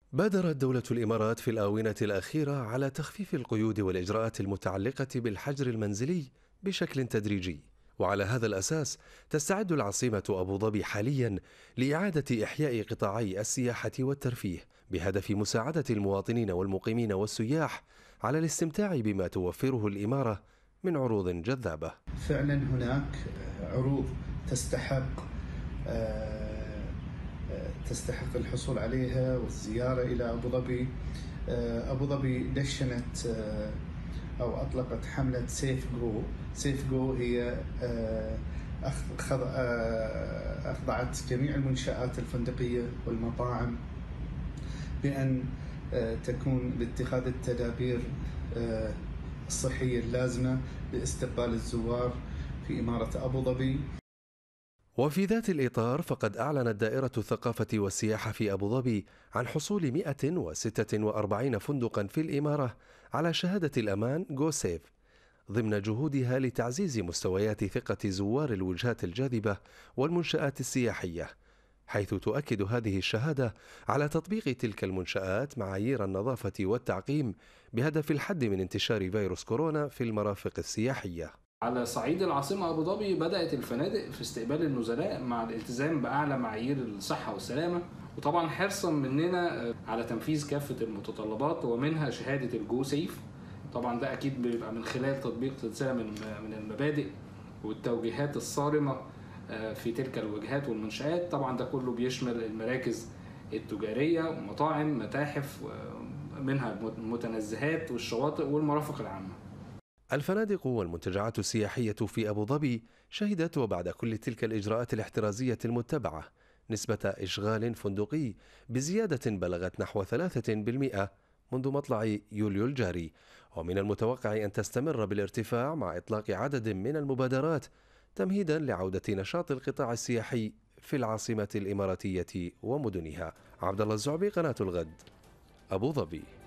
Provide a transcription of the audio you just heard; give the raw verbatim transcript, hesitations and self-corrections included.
بادرت دولة الإمارات في الآونة الأخيرة على تخفيف القيود والإجراءات المتعلقة بالحجر المنزلي بشكل تدريجي، وعلى هذا الأساس تستعد العاصمة أبو ظبي حاليا لإعادة إحياء قطاعي السياحة والترفيه بهدف مساعدة المواطنين والمقيمين والسياح على الاستمتاع بما توفره الإمارة من عروض جذابة. فعلا هناك عروض تستحق تستحق الحصول عليها والزيارة إلى أبو ظبي. أبو ظبي دشنت أو أطلقت حملة سيف جو. سيف جو هي أخضعت جميع المنشآت الفندقية والمطاعم بأن تكون باتخاذ التدابير الصحية اللازمة لاستقبال الزوار في إمارة أبو ظبي. وفي ذات الإطار فقد أعلنت دائرة الثقافة والسياحة في أبو ظبي عن حصول مئة وستة وأربعين فندقا في الإمارة على شهادة الأمان جو سيف ضمن جهودها لتعزيز مستويات ثقة زوار الوجهات الجاذبة والمنشآت السياحية، حيث تؤكد هذه الشهادة على تطبيق تلك المنشآت معايير النظافة والتعقيم بهدف الحد من انتشار فيروس كورونا في المرافق السياحية. على صعيد العاصمة أبو ظبي بدأت الفنادق في استقبال النزلاء مع الالتزام بأعلى معايير الصحة والسلامة، وطبعا حرصا مننا على تنفيذ كافة المتطلبات ومنها شهادة الجو سيف. طبعا ده أكيد بيبقى من خلال تطبيق سلسلة من المبادئ والتوجيهات الصارمة في تلك الوجهات والمنشآت. طبعا ده كله بيشمل المراكز التجارية ومطاعم متاحف منها المتنزهات والشواطئ والمرافق العامة. الفنادق والمنتجعات السياحية في أبو ظبي شهدت وبعد كل تلك الإجراءات الاحترازية المتبعة نسبة إشغال فندقي بزيادة بلغت نحو ثلاثة بالمئة منذ مطلع يوليو الجاري، ومن المتوقع أن تستمر بالارتفاع مع إطلاق عدد من المبادرات تمهيدا لعودة نشاط القطاع السياحي في العاصمة الإماراتية ومدنها. عبد الله الزعبي، قناة الغد، أبو ظبي.